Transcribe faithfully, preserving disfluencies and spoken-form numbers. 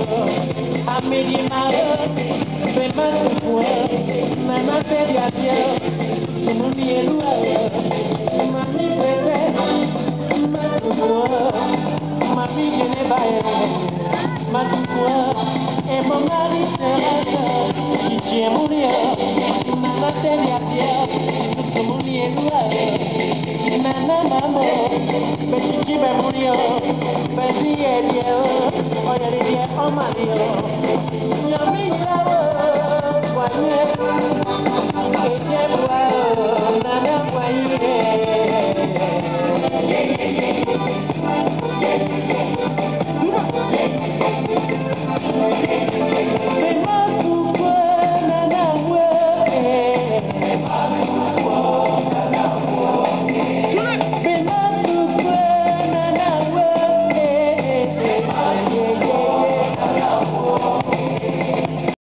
Amiri maro, bema tukua, mama pedi atia, mami elua, mami bebe, mama tukua, mami jene bae, mama tukua, e mama di serata, ichi emunia, mama pedi atia, mami elua, nana mamo, beti jibe munio, beti elio, oye liye omanio.